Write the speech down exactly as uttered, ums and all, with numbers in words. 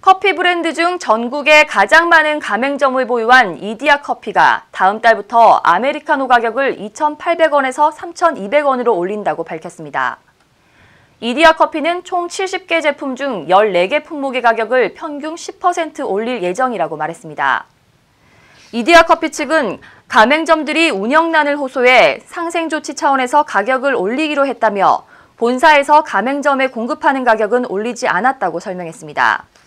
커피 브랜드 중 전국에 가장 많은 가맹점을 보유한 이디야 커피가 다음 달부터 아메리카노 가격을 이천팔백 원에서 삼천이백 원으로 올린다고 밝혔습니다. 이디야 커피는 총 칠십 개 제품 중 열네 개 품목의 가격을 평균 십 퍼센트 올릴 예정이라고 말했습니다. 이디야 커피 측은 가맹점들이 운영난을 호소해 상생 조치 차원에서 가격을 올리기로 했다며 본사에서 가맹점에 공급하는 가격은 올리지 않았다고 설명했습니다.